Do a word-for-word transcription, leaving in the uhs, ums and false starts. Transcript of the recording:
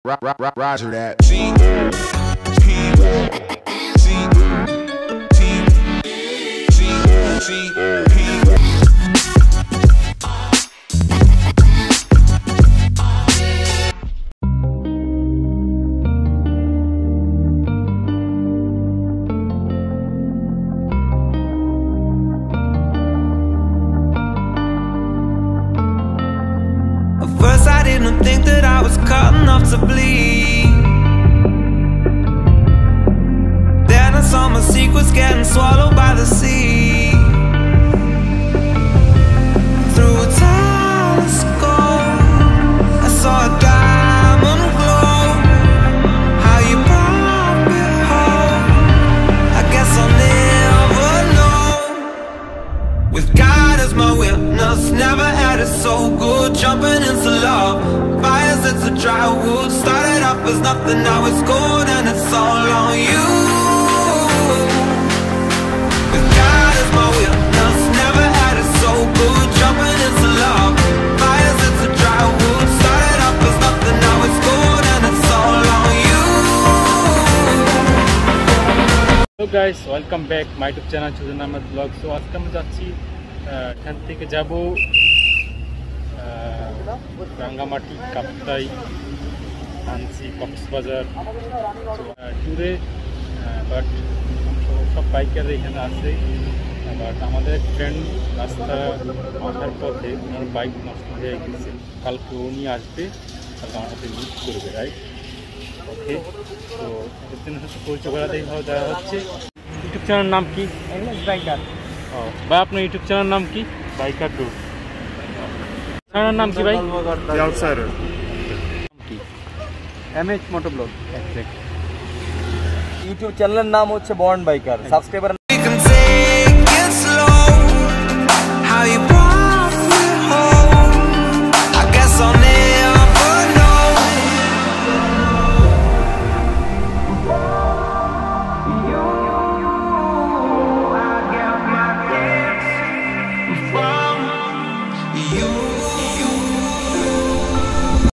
Roger that. T P T T T T P. First I didn't think that I was cut enough to bleed. Then I saw my secrets getting swallowed by the sea. Through a telescope I saw a diamond glow. How you brought me home, I guess I'll never know. With God as my witness, never had it so good. Jumping into love, fires into dry wood. Started off as nothing, now it's gold, and it's all on you. With God as my witness, never had it so good. Jumping into love, fires into dry wood. Started off as nothing, now it's gold, and it's all on you. Hello guys, welcome back my YouTube channel Sujon Ahmed vlog. So আজকে আমরা যাচ্ছি এখান থেকে যাব রাঙ্গামাটি, কাপ্তাই, আনসি, কক্সবাজার ট্যুরে। But সব biker এখানে আছে। বাট আমাদের ফ্রেন্ড রাস্তা আসার পথে ওনার বাইক নষ্ট হয়ে গেছে। কালকে উনি আসবে, কালকে আমার সাথে মিট করবে, রাইট? ওকে, তো একদিন হচ্ছে পরিচয় করা দেওয়া হচ্ছে। ইউটিউব চ্যানেলের নাম কি? বাইকার। ও ভাই, আপনার ইউটিউব চ্যানেলের নাম কি? Biker tour. চ্যানেলের নাম কি ভাই? আউটসাইডার। কি? এমএইচ মোটো ব্লগ। ইউটিউব চ্যানেলের নাম হচ্ছে বর্ন বাইকার। সাবস্ক্রাইবার